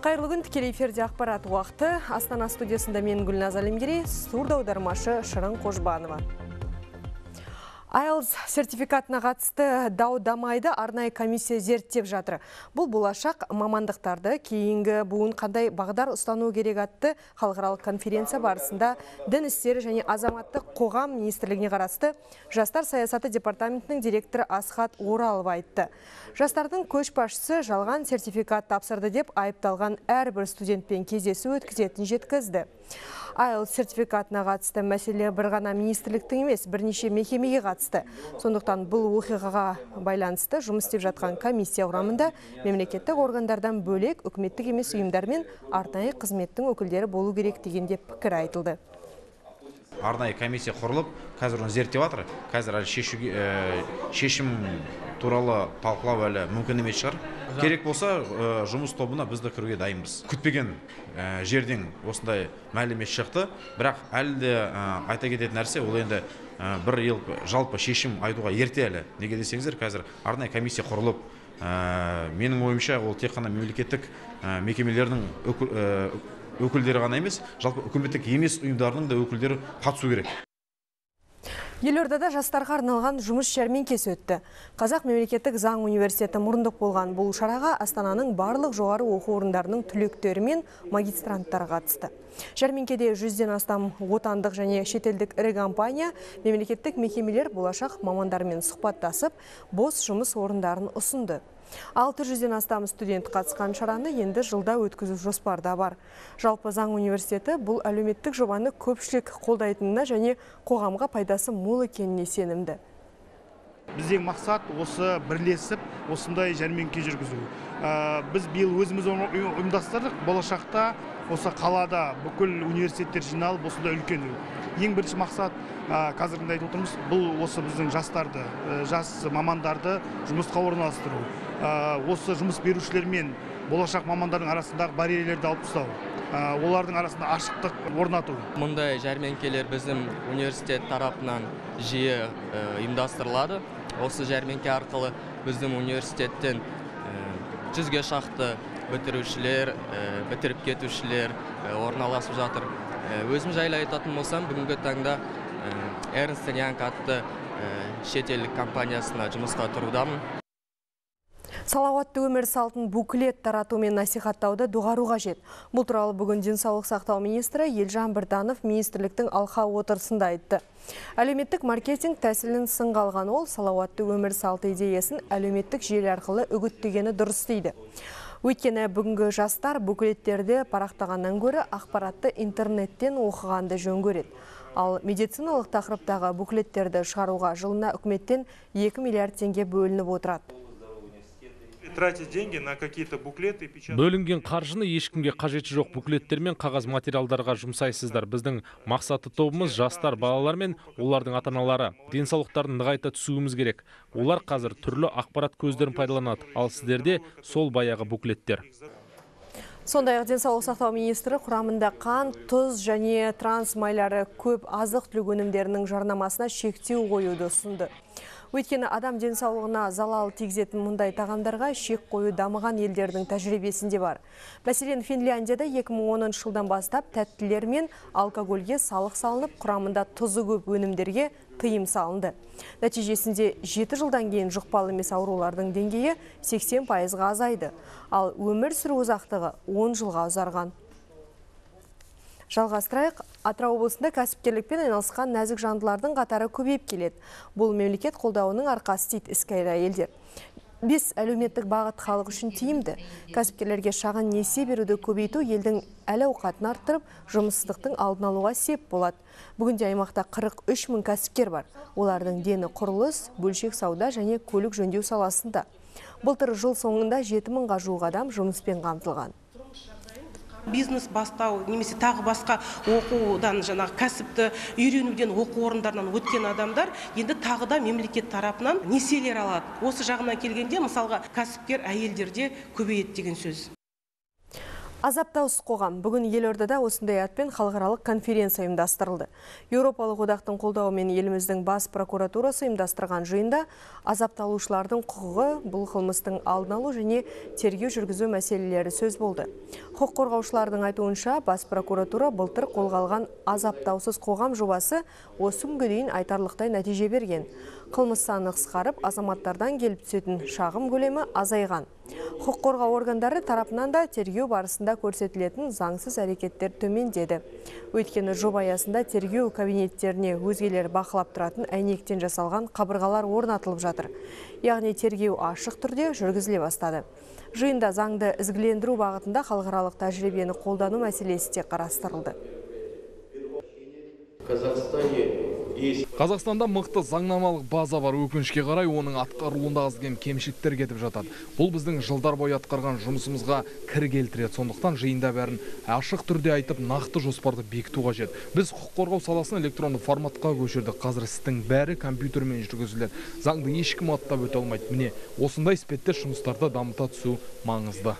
Қайырлы күн, тікелей эфирде ақпарат уақыты. Астана студиясында мен Гүлназ Әлемгерей, сурда аудармашы Шырын Қожбанова. IELTS сертификатына қатысты дау-дамайды арнайы комиссия зерттеп жатыр. Бұл болашақ мамандықтарды кейінгі буын қандай бағдар ұстану керек атты халықаралық конференция барысында дін істері және азаматтық қоғам министрлігіне қарасты Жастар саясаты департаментінің директоры Асхат Оралов айтты. Жастардың көшбасшысы жалған сертификат тапсырды деп айыпталған әрбір студентпен кездесу өткізетінін жеткізді. IELTS сертификатына қатысты мәселе бір ғана министрліктің емес, бірнеше мекемеге қатысты. Сондықтан бұл оқиғаға байланысты жұмыс істеп жатқан комиссия құрамында мемлекеттік органдардан бөлек үкіметтік емес ұйымдар мен арнайы қызметтің өкілдері болу керек дегенде пікір айтылды. Арнайы комиссия құрылып, қазір оны зерттеп жатыр. Қазір шешім туралы талқылау әлі мүмкін емес шығар. Керек болса, жұмыс тобына бізді кіруге дайынбыз. Күтпеген жерден осындай мәлімет шықты, бірақ әлі де айта кететін нәрсе, ол енді бір ел жалпы шешім айтуға ерте әлі. Неге десеңіздер, қазір арнайы комиссия құрылып, менің ойымша ол тек қана мемлекеттік мекемелердің өкілдері ғана емес, жалпы үкіметтік емес ұйымдарының да өкілдері қатысу керек. Елордада жастарға арналған жұмыс жәрмеңкесі өтті. Қазақ мемлекеттік заң университеті мұрындық болған бұл шараға Астананың барлық жоғары оқу орындарының түлектері мен магистранттары қатысты. Жәрмеңкеде 100-ден астам отандық және шетелдік ірі компания, мемлекеттік мекемелер болашақ мамандармен сұхбаттасып, бос жұмыс орындарын ұсынды. 600-ден астам студент қатысқан шараны енді жылда өткізу жоспарда бар. Жалпы заң университеті бұл әлеуметтік жобаны көпшілік қолдайтынына және қоғамға пайдасы мол екеніне сенімді. Біздің мақсат осы бірлесіп, осындай жәрмеңке жүргізу. Біз биыл өзіміз ұйымдастырдық, болашақта осы қалада бүкіл университеттер жиналып, осындай үлкен. Ең бірінші мақсат, қазірінде айтып отырмыз, бұл осы біздің жастарды, жас мамандарды жұмысқа орналастыру. Осы жұмыс берушілер мен болашақ мамандардың арасындағы барьерлерді алып тастау. Олардың арасында ашықтық орнату. Мұндай жәрмеңкелер біздің университет тарапынан жиі ұйымдастырылады. Осы жәрмеңке арқылы біздің университеттен 100-ге шақты бітірушілер, бітіріп кетушілер орналасып жатыр. Өзім жайлы айтатын болсам, бүгінгі таңда Ernst & Young атты шетелдік компаниясына жұмысқа тұрудамын. Салауатты өмір салтын буклет тарату мен насихаттауды доғару қажет. Бұл туралы бүгін денсаулық сақтау министрі Елжан Біртанов министрліктің алқа отырысында айтты. Әлеуметтік маркетинг тәсілін сынға алған ол, салауатты өмір салты идеясын әлеуметтік желі арқылы үгіттегені дұрыс дейді. Өйткені бүгінгі жастар буклеттерді парақтағаннан гөрі ақпаратты интернеттен оқығанды жөн көреді. Ал медициналық тақырыптағы буклеттерді шығаруға жылына үкіметтен 2 миллиард теңге бөлініп отырады. Бөлінген қаржыны ешкімге қажеті жоқ буклеттер мен қағаз материалдарға жұмсайсыздар. Біздің мақсатты тобымыз жастар, балалар мен олардың ата-аналары. Денсаулықтарын нығайта түсуіміз керек. Олар қазір түрлі ақпарат көздерін пайдаланады, ал сіздерде сол баяғы буклеттер. Сондай-ақ денсаулық сақтау министрі құрамында қант, тұз және транс майлары көп азық-түлік өнімдерінің жарнамасына шектеу қоюды ұсынды. Өйткені адам денсаулығына залал тигізетін мұндай тағамдарға шек қою дамыған елдердің тәжірибесінде бар. Мәселен, Финляндияда 2010 жылдан бастап тәттілер мен алкогольге салық салынып, құрамында тұзы көп өнімдерге тыйым салынды. Нәтижесінде 7 жылдан кейін жұқпалы емес аурулардың деңгейі 80%-ға азайды, ал өмір сүру ұзақтығы 10 жылға ұзарған. Жалғастырайық, Атырау облысында кәсіпкерлікпен айналысқан нәзік жандылардың қатары көбейіп келеді. Бұл мемлекет қолдауының арқасы дейді іскер әйелдер. 5 әлеуметтік бағыт халық үшін тиімді. Кәсіпкерлерге шағын несие беруді көбейту елдің әл-ауқатын арттырып, жұмыссыздықтың алдын алуға сеп болады. Бүгінде аймақта 43 мың кәсіпкер бар. Олардың дені құрылыс, бөлшек сауда және көлік жөндеу саласында. Былтыр жыл соңында 7 мыңға жуық адам жұмыспен қамтылған. Бизнес бастау, немесе тағы басқа оқудан, кәсіпті үйренуден, оқу орындарынан өткен адамдар енді тағы да мемлекет тарапынан несиелер алады. Осы жағынан келгенде, мысалға, кәсіпкер әйелдерде көбейеді деген сөз. Азаптаусыз қоғам бүгін елордада осындай атпен халықаралық конференция ұйымдастырылды. Еуропалық одақтың қолдауымен еліміздің бас прокуратурасы ұйымдастырған жиында азапталушылардың құқығы, бұл қылмыстың алдын алу және тергеу жүргізу мәселелері сөз болды. Құқық қорғаушылардың айтуынша, бас прокуратура былтыр қолға алған азаптаусыз қоғам жобасы осы күнге дейін айтарлықтай нәтиже берген. Қылмыс саны қысқарып, азаматтардан келіп түсетін шағым көлемі азайған. Құқық қорғау органдары тарапынан да тергеу барысында көрсетілетін заңсыз әрекеттер төмендеді. Өйткені жоба аясында тергеу кабинеттеріне өзгелер бақылап тұратын әйнектен жасалған қабырғалар орнатылып жатыр. Яғни тергеу ашық түрде жүргізіле бастады. Жиында заңды ізгілендіру бағытында халықаралық тәжірибені қолдану мәселесі де қарастырылды. Қазақстанда мықты заңнамалық база бар, өкінішке қарай оның атқарылуында аз кем кемшіліктер кетіп жатады. Бұл біздің жылдар бойы атқарған жұмысымызға кір келтіреді. Сондықтан жиында бәрін ашық түрде айтып, нақты жоспарды бекіту қажет. Біз құқық қорғау саласын электронды форматқа көшірдік. Қазір істің бәрі компьютермен жүргізіледі. Заңды ешкім аттап өте алмайды. Міне, осындай іспеттес жұмыстарды дамыта түсу маңызды.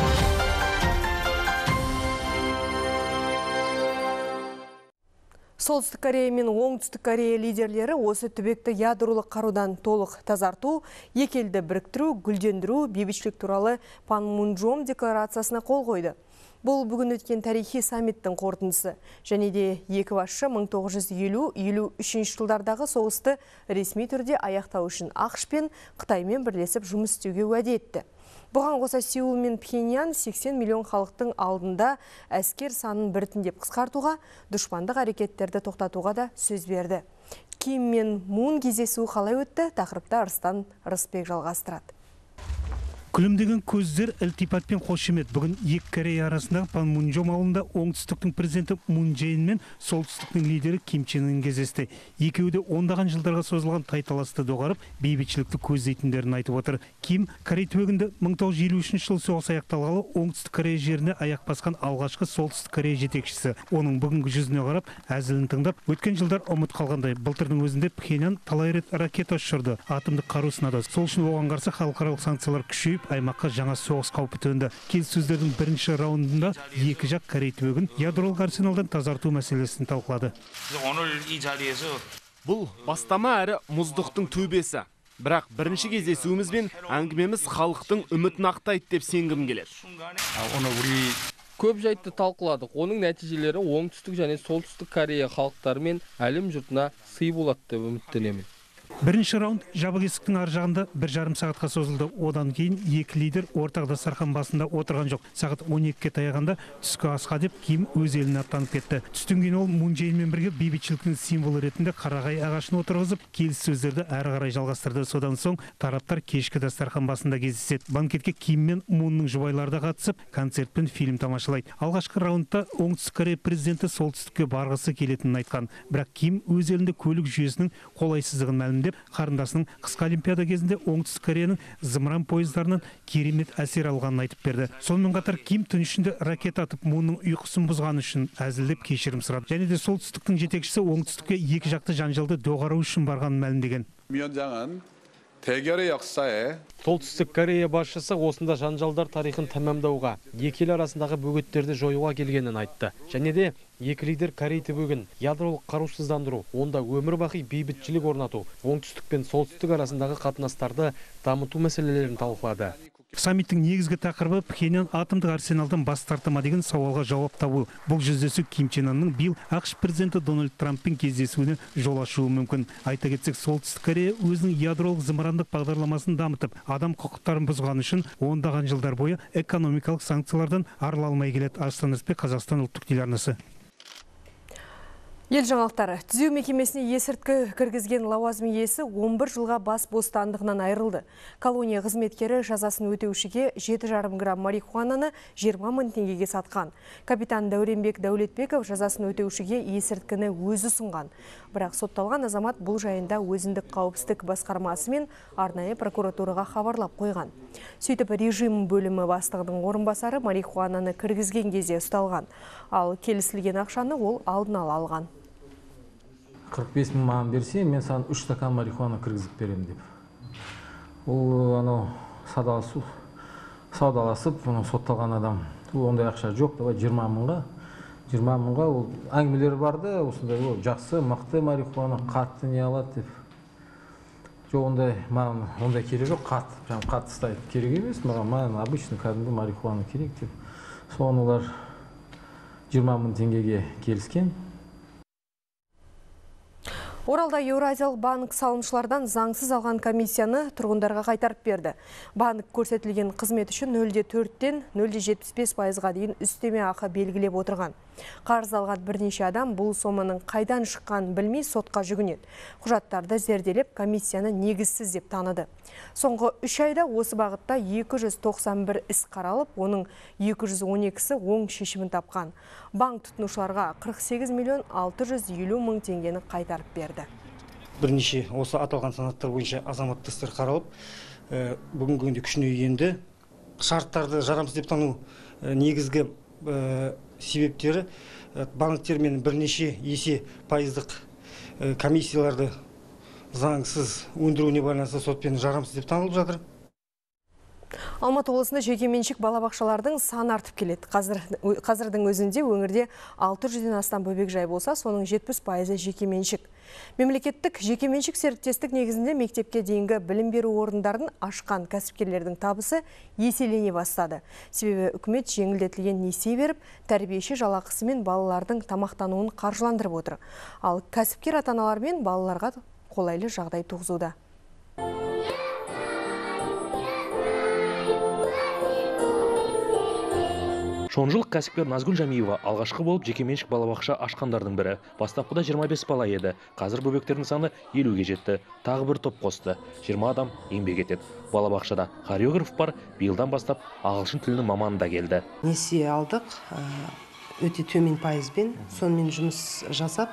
Солтүстік Корея мен Оңтүстік Корея лидерлері осы түбекті ядролық қарудан толық тазарту, екі елді біріктіру, гүлдендіру, бейбітшілік туралы Панмунджом декларациясына қол қойды. Бұл бүгін өткен тарихи саммиттің қорытындысы. Және де екі басшы 1950-53 жылдардағы соғысты ресми түрде аяқтау үшін ақш пен Қытаймен бірлесіп жұмыс істеуге уәде етті. Бұған қоса Сеул мен Пхеньян 80 миллион халықтың алдында әскер санын біртіндеп қысқартуға, дұшпандық әрекеттерді тоқтатуға да сөз берді. Ким мен Мун кездесуі қалай өтті? Тақырыпта Арыстан Рысбек жалғастырады. Күлімдеген көздер ілтипатпен қошемет. Бүгін екі Корея арасындағы Панмунджом ауылында оңтүстіктің президенті Мун Чже Ин мен солтүстіктің лидері Ким Чен Ын кездесті. Екеуі де ондаған жылдарға созылған тайталасты доғарып, бейбітшілікті көздейтіндерін айтып отыр. Ким Корей түбегінде 1953 жыл соғыс аяқталғалы оңтүстік Корея жеріне аяқ басқан алғашқы солтүстік Корея жетекшісі. Оның бүгінгі жүзіне қарап, әзілін тыңдап, өткен жылдар ұмыт қалғандай. Былтырдың өзінде Пхеньян талай рет ракета ұшырды, атомдық қару сынады. Сол үшін оған қарсы халықаралық санкциялар күшейіп, аймаққа жаңа соғыс қаупі төнді. Келіссөздердің бірінші раундында екі жақ Корей түбегін ядролық арсеналдан тазарту мәселесін талқылады. Бұл бастама әрі мұздықтың төбесі. Бірақ бірінші кездесуіміз бен әңгімеміз халықтың үмітін ақтайды деп сенгім келеді. Көп жайтты талқыладық. Оның нәтижелері оңтүстік және солтүстік Корея халықтары мен әлем жұртына сый болады деп үміттенемін. Бірінші раунд жабық есіктің ар жағында 1,5 сағатқа созылды. Одан кейін екі лидер ортақ дастархан басында отырған жоқ. Сағат 12-ке таяғанда түскі асқа деп Ким өз еліне аттанып кетті. Түстен кейін ол Мун Чже Инмен бірге бейбітшіліктің символы ретінде қарағай ағашын отырғызып, келіссөздерді әрі қарай жалғастырды. Содан соң тараптар кешкі дастархан басында кездеседі. Банкетке Ким мен Мунның жұбайлары да қатысып, концерт пен фильм тамашалайды. Алғашқы раундта оңтүстік Корея президенті солтүстікке барғысы келетінін айтқан. Бірақ Ким өз елінде көлік жүйесінің қолайсыздығын мәлімдеп, қарындасының қысқы олимпиада кезінде оңтүстік Кореяның зымыран пойыздарынан керемет әсер алғанын айтып берді. Сонымен қатар Ким түн ішінде ракета атып Мунның ұйқысын бұзғаны үшін әзілдеп кешірім сұрады. Және де солтүстіктің жетекшісі оңтүстікке екі жақты жанжалды доғару үшін барғанын мәлімдеген. Солтүстік Корея басшысы осында жанжалдар тарихын тәмамдауға, екі ел арасындағы бөгеттерді жоюға келгенін айтты. Және де екі лидер Корей түбегін ядролық қарусыздандыру, онда өмір бақи бейбітшілік орнату, оңтүстік пен солтүстік арасындағы қатынастарды дамыту мәселелерін талқылады. Саммиттің негізгі тақырыбы Пхеньян атомдық арсеналдан бас тарта ма деген сауалға жауап табу. Бұл жүздесу Ким Чен Ынның биыл ақш президенті Дональд Трамппен кездесуіне жол ашуы мүмкін. Айта кетсек, солтүстік Корея өзінің ядролық зымырандық бағдарламасын дамытып, адам құқықтарын бұзғаны үшін ондаған жылдар бойы экономикалық санкциялардан арыла алмай келеді. Арыстан Рысбек, Қазақстан ұлттық телеарнасы. Ел жаңалықтары. Түзеу мекемесіне есірткі кіргізген лауазым иесі 11 жылға бас бостандығынан айырылды. Колония қызметкері жазасын өтеушіге 7,5 грамм марихуананы 20 мың теңгеге сатқан. Капитан Дәуренбек Дәулетбеков жазасын өтеушіге есірткіні өзі ұсынған. Бірақ сотталған азамат бұл жайында өзіндік қауіпсіздік басқармасы мен арнайы прокуратураға хабарлап қойған. Сөйтіп режим бөлімі бастығының орынбасары марихуананы кіргізген кезде ұсталған. Ал келісілген ақшаны ол алдын ала алған. 45 мың маған берсе, мен саған 3 стакан марихуана кіргізіп беремін деп. Ол саудаласып, сотталған адам Ондай ақша жоқ, давай 20 мыңға. 20 мыңға ол әңгімелер барды, осындай жақсы, мықты марихуана, қатты не алады деп. Жоқ, ондай, маған ондай керек жоқ, қатты ұстайды. Керек емес, маған обычный кәдімгі марихуана керек деп. Соны олар 20 мың теңгеге келіскен. Оралда Еуразиялық банк салымшылардан заңсыз алған комиссияны тұрғындарға қайтарып берді. Банк көрсетілген қызмет үшін 0,4-тен 0,75%-ға дейін үстеме ақы белгілеп отырған. Қарыз алған бірнеше адам бұл соманың қайдан шыққанын білмей сотқа жүгінеді. Құжаттарды зерделеп, комиссияны негізсіз деп таныды. Соңғы 3 айда осы бағытта 291 іс қаралып, оның 212-сі оң шешімін тапқан. Банк тұтынушыларға 48 миллион 650 мың теңгені қайтарып берді. Бірнеше осы аталған санаттар бойынша азаматтық істер қаралып, бүгінгі күнде күшіне енді. Шарттарды жарамсыз деп тану негізгі себептері банктермен бірнеше есе пайыздық комиссияларды заңсыз өндіруіне байланысты сотпен жарамсыз деп танылып жатыр. Алматы облысында жекеменшік балабақшалардың саны артып келеді. Қазірдің өзінде өңірде 600-ден астам бөбекжай болса, соның 70% жекеменшік. Мемлекеттік жекеменшік серіктестік негізінде мектепке дейінгі білім беру орындарын ашқан кәсіпкерлердің табысы еселене бастады. Себебі үкімет жеңілдетілген несие беріп, тәрбиеші жалақысы мен балалардың тамақтануын қаржыландырып отыр. Ал кәсіпкер ата-аналар мен балаларға қолайлы жағдай туғызуда. Шонжылық кәсіпкер Назгүл Жамиева алғашқы болып жекеменшік балабақша ашқандардың бірі. Бастапқыда 25 бала еді. Қазір бөбектердің саны 50-ге жетті. Тағы бір топ қосты. 20 адам еңбек етеді. Балабақшада хореограф бар, биылдан бастап ағылшын тілінің маманы да келді. Несие алдық, өте төмен пайызбен, сонымен жұмыс жасап,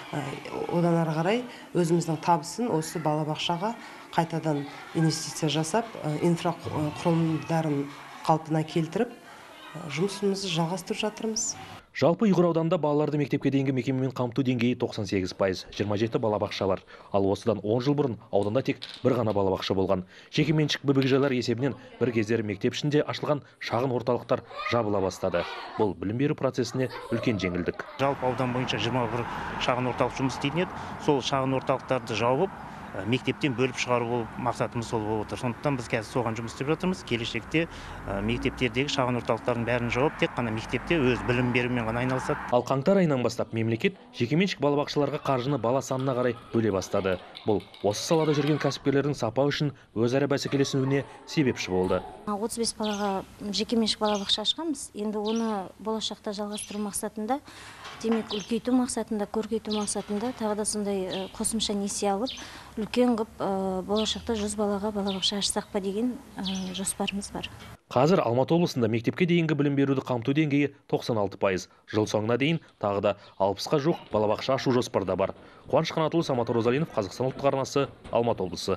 одан ары қарай өзіміздің табысын осы балабақшаға қайтадан инвестиция жасап, инфрақұрылымдарын қалпына келтіріп, жұмысымызды жалғастырып жатырмыз. Жалпы Ұйғыр ауданында балаларды мектепке дейінгі мекемемен қамту деңгейі 98%, 27 балабақша бар. Ал осыдан 10 жыл бұрын ауданда тек бір ғана балабақша болған. Жекеменшік бөбекжайлар есебінен бір кездері мектеп ішінде ашылған шағын орталықтар жабыла бастады. Бұл білім беру процесіне үлкен жеңілдік. Жалпы аудан бойынша 21 шағын орталық жұмыс істейтін еді. Сол шағын орталықтарды жауып, мектептен бөліп шығару болып мақсатымыз сол болып отыр. Сондықтан біз қазір соған жұмыс істеп жатырмыз. Келешекте мектептердегі шағын орталықтардың бәрін жауып, тек қана мектепте өз білім берумен ғана айналысады. Ал қаңтар айынан бастап мемлекет жекеменшік балабақшаларға қаржыны бала санына қарай бөле бастады. Бұл осы салада жүрген кәсіпкерлердің сапа үшін өзара бәсекелесуіне себепші болды. 35 балаға жекеменшік балабақша ашқанбыз. Енді оны болашақта жалғастыру мақсатында, демек үлкейту мақсатында, көркейту мақсатында тағы да сондай қосымша несие алып, үлкен қып болашақта 100 балаға балабақша ашсақ па деген жоспарымыз бар. Қазір Алматы облысында мектепке дейінгі білім беруді қамту деңгейі 96%. Жыл соңына дейін тағы да 60-қа жуық балабақша ашу жоспарда бар. Қуаныш Қанатұлы, Самат Оразалинов, Қазақстан ұлттық арнасы, Алматы облысы.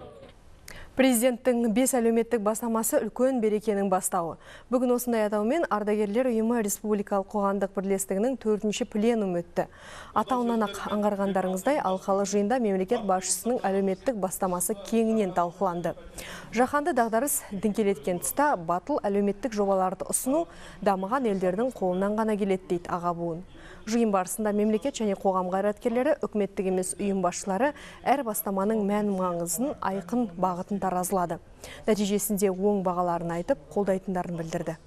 Президенттің 5 әлеуметтік бастамасы үлкен берекенің бастауы. Бүгін осындай атаумен Ардагерлер ұйымы Республикалық қоғамдық бірлестігінің 4-ші пленум өтті. Атауынан ақ аңғарғандарыңыздай алқалы жиында мемлекет басшысының әлеуметтік бастамасы кеңінен талқыланды. Жаһанды дағдарыс діңкелеткен тұста батыл әлеуметтік жобаларды ұсыну дамыған елдердің қолынан ғана келеді дейді аға буын. Жиын барысында мемлекет және қоғам қайраткерлері, үкіметтік емес ұйым басшылары әр бастаманың мән маңызын, айқын бағытын таразылады. Нәтижесінде оң бағаларын айтып, қолдайтындарын білдірді.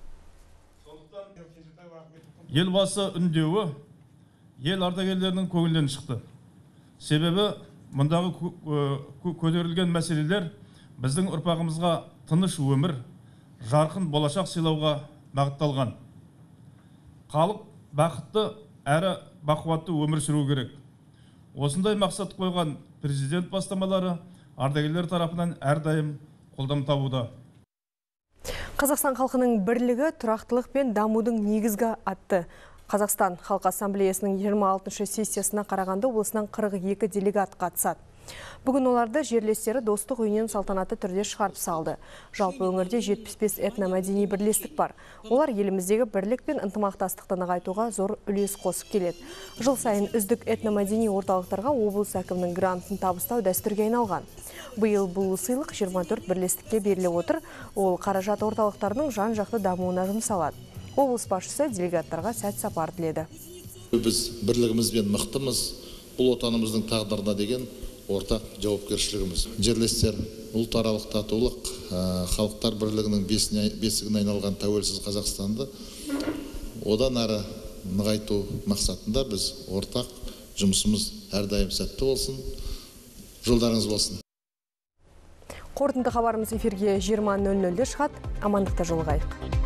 Елбасы үндеуі ел ардагерлерінің көңілден шықты. Себебі мұндағы көтерілген мәселелер біздің ұрпағымызға тыныш өмір, жарқын болашақ сыйлауға бағытталған. Халық бақытты әрі бақуатты өмір сүру керек. Осындай мақсат қойған президент бастамалары ардагерлер тарапынан әрдайым қолдау табуда. Қазақстан халқының бірлігі, тұрақтылық пен дамудың негізгі атты. Қазақстан Халқы Ассамблеясының 26-шы сессиясына Қарағанды облысынан 42 делегат қатысады. Бүгін оларды жерлестері достық үйінен салтанатты түрде шығарып салды. Жалпы өңірде 75 этномәдени бірлестік бар. Олар еліміздегі бірлік пен ынтымақтастықты нығайтуға зор үлес қосып келеді. Жыл сайын үздік этномәдени орталықтарға облыс әкімінің грантын табыстау дәстүрге айналған. Биыл бұл сыйлық 24 бірлестікке беріліп отыр. Ол қаражат орталықтарының жан-жақты дамуына жұмсалады. Облыс басшысы делегаттарға сәт сапар тіледі. Біз бірлігімізбен мықтымыз. Бұл отанымыздың тағдырына деген ортақ жауапкершілігіміз. Жерлестер, ұлтаралық татулық, халықтар бірлігінің бесігіне айналған тәуелсіз Қазақстанды одан әрі нығайту мақсатында біз ортақ жұмысымыз әрдайым сәтті болсын. Жолдарыңыз болсын. Қорытынды хабарымыз эфирге 20:00-де шығады. Амандықта жолығайық.